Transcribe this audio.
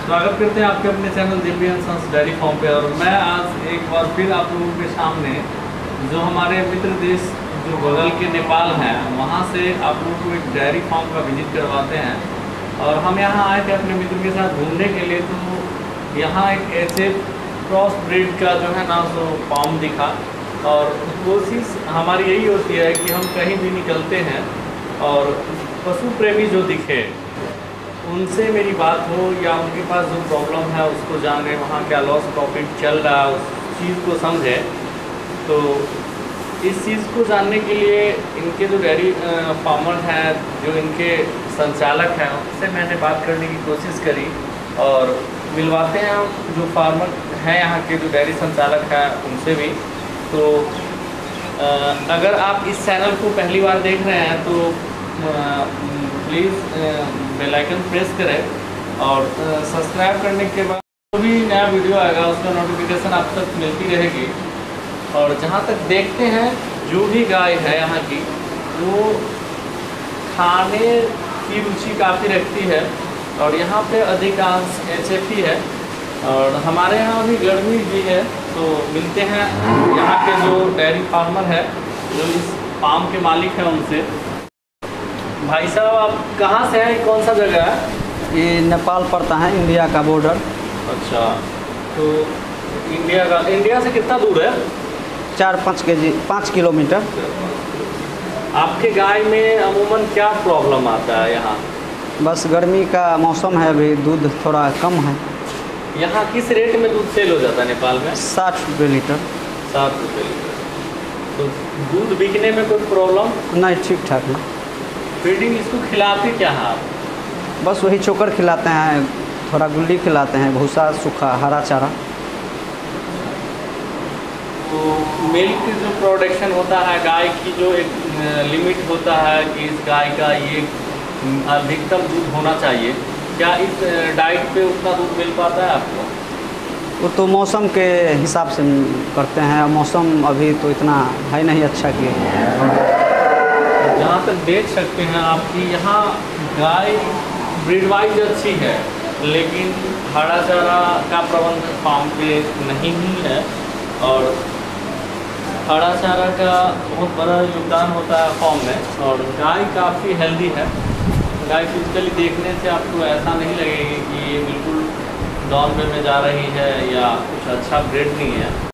स्वागत करते हैं आपके अपने channel Divya and sons dairy farm पे। और मैं आज एक बार फिर आप लोगों के सामने जो हमारे मित्र देश जो बगल के नेपाल हैं वहाँ से आप लोगों को एक डेयरी फार्म का विजिट करवाते हैं। और हम यहाँ आए थे अपने मित्र के साथ घूमने के लिए, तो यहाँ एक ऐसे क्रॉस ब्रीड का जो है ना सो फार्म दिखा। और कोशिश हमारी यही होती है कि हम कहीं भी निकलते हैं और पशु प्रेमी जो दिखे उनसे मेरी बात हो या उनके पास जो प्रॉब्लम है उसको जाने, वहाँ क्या लॉस प्रॉफिट चल रहा है उस चीज़ को समझे। तो इस चीज़ को जानने के लिए इनके जो डेयरी फार्मर हैं, जो इनके संचालक हैं, उनसे मैंने बात करने की कोशिश करी और मिलवाते हैं जो फार्मर हैं यहाँ के, जो डेयरी संचालक हैं उनसे भी। तो अगर आप इस चैनल को पहली बार देख रहे हैं तो प्लीज़ बेल आइकन प्रेस करें और सब्सक्राइब करने के बाद जो भी नया वीडियो आएगा उसका नोटिफिकेशन आप तक मिलती रहेगी। और जहाँ तक देखते हैं जो भी गाय है यहाँ की वो खाने की रुचि काफ़ी रखती है और यहाँ पे अधिकांश HF है। और हमारे यहाँ भी गर्मी भी है, तो मिलते हैं यहाँ के जो डेयरी फार्मर है, जो इस फार्म के मालिक हैं, उनसे। भाई साहब आप कहाँ से हैं, कौन सा जगह है? ये नेपाल पड़ता है, इंडिया का बॉर्डर। अच्छा, तो इंडिया से कितना दूर है? 5 किलोमीटर। आपके गाय में अमूमन क्या प्रॉब्लम आता है यहाँ? बस गर्मी का मौसम है, अभी दूध थोड़ा कम है। यहाँ किस रेट में दूध सेल हो जाता है नेपाल में? 60 रुपये लीटर। 60 रुपये लीटर। तो दूध बिकने में कोई प्रॉब्लम नहीं, ठीक ठाक है। फीडिंग इसको खिलाते क्या हैं आप? बस वही चोकर खिलाते हैं, थोड़ा गुल्ली खिलाते हैं, भूसा, सूखा, हरा चारा। तो मिल्क जो प्रोडक्शन होता है गाय की, जो एक लिमिट होता है कि इस गाय का ये अधिकतम दूध होना चाहिए, क्या इस डाइट पे उतना दूध मिल पाता है आपको? वो तो मौसम के हिसाब से करते हैं, मौसम अभी तो इतना है नहीं अच्छा कि। जहाँ तक देख सकते हैं आपकी यहाँ गाय ब्रीड वाइज अच्छी है, लेकिन हरा चारा का प्रबंध फार्म पे नहीं ही है। और हरा चारा का बहुत बड़ा योगदान होता है फार्म में। और गाय काफ़ी हेल्दी है। गाय फिजिकली देखने से आपको ऐसा नहीं लगेगा कि ये बिल्कुल डाउन वे में जा रही है या कुछ अच्छा ब्रीड नहीं है।